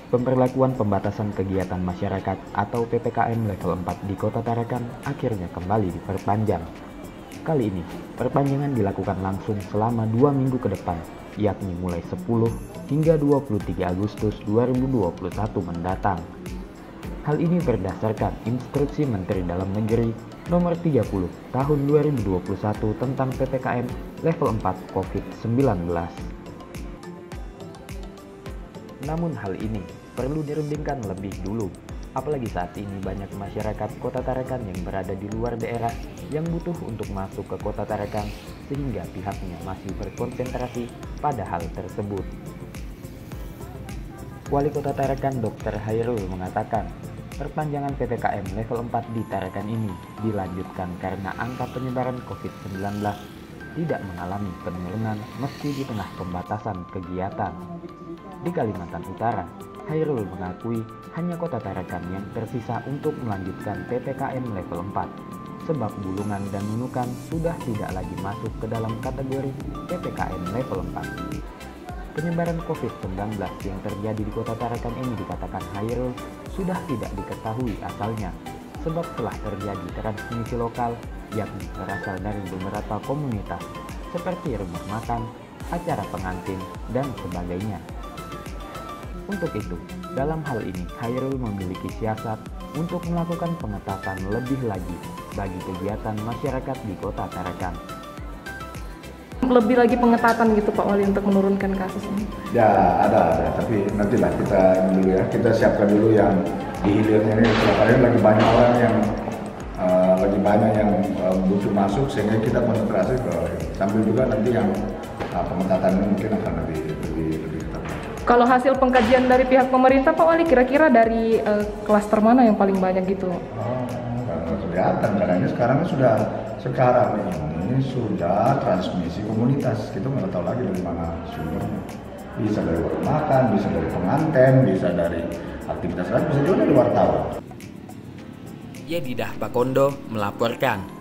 Pemberlakuan pembatasan kegiatan masyarakat atau PPKM level 4 di Kota Tarakan akhirnya kembali diperpanjang. Kali ini, perpanjangan dilakukan langsung selama 2 minggu ke depan, yakni mulai 10 hingga 23 Agustus 2021 mendatang. Hal ini berdasarkan Instruksi Menteri Dalam Negeri Nomor 30 Tahun 2021 tentang PPKM level 4 COVID-19. Namun hal ini perlu dirundingkan lebih dulu, apalagi saat ini banyak masyarakat Kota Tarakan yang berada di luar daerah yang butuh untuk masuk ke Kota Tarakan, sehingga pihaknya masih berkonsentrasi pada hal tersebut. Wali Kota Tarakan Dr. Hairul mengatakan, perpanjangan PPKM level 4 di Tarakan ini dilanjutkan karena angka penyebaran COVID-19 tidak mengalami penurunan meski di tengah pembatasan kegiatan. Di Kalimantan Utara, Hairul mengakui hanya Kota Tarakan yang tersisa untuk melanjutkan PPKM level 4, sebab Bulungan dan Nunukan sudah tidak lagi masuk ke dalam kategori PPKM level 4. Penyebaran COVID-19 yang terjadi di Kota Tarakan ini dikatakan Hairul sudah tidak diketahui asalnya, sebab telah terjadi transmisi lokal yakni berasal dari beberapa komunitas seperti rumah makan, acara pengantin, dan sebagainya. Untuk itu, dalam hal ini Hairul memiliki siasat untuk melakukan pengetatan lebih lagi bagi kegiatan masyarakat di Kota Tarakan. Lebih lagi pengetatan gitu Pak Wali untuk menurunkan kasus ini? Ya ada, tapi nantilah kita dulu ya, kita siapkan dulu yang di hilirnya ini. Karena lagi banyak orang yang butuh masuk, sehingga kita konsentrasi ke sambil juga nanti yang pengetatan ini mungkin akan lebih ketat. Kalau hasil pengkajian dari pihak pemerintah Pak Wali, kira-kira dari klaster mana yang paling banyak gitu? Nggak kelihatan, karena ini sekarang ini sudah transmisi komunitas. Kita nggak tahu lagi dari mana sumbernya. Bisa dari warung makan, bisa dari pengantin, bisa dari aktivitas lain, bisa juga dari wartawan. Yedidah Pakondo melaporkan.